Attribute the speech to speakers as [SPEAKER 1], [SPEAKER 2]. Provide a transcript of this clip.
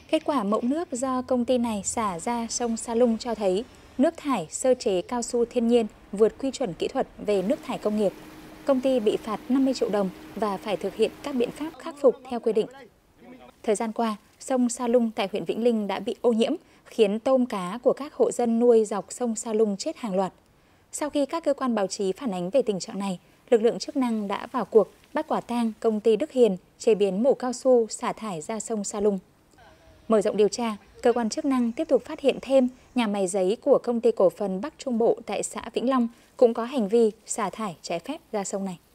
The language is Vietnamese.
[SPEAKER 1] Kết quả mẫu nước do công ty này xả ra sông Sa Lung cho thấy nước thải sơ chế cao su thiên nhiên vượt quy chuẩn kỹ thuật về nước thải công nghiệp. Công ty bị phạt 50 triệu đồng và phải thực hiện các biện pháp khắc phục theo quy định. Thời gian qua, sông Sa Lung tại huyện Vĩnh Linh đã bị ô nhiễm, khiến tôm cá của các hộ dân nuôi dọc sông Sa Lung chết hàng loạt. Sau khi các cơ quan báo chí phản ánh về tình trạng này, lực lượng chức năng đã vào cuộc bắt quả tang công ty Đức Hiền chế biến mủ cao su xả thải ra sông Sa Lung. Mở rộng điều tra, cơ quan chức năng tiếp tục phát hiện thêm nhà máy giấy của công ty cổ phần Bắc Trung Bộ tại xã Vĩnh Long cũng có hành vi xả thải trái phép ra sông này.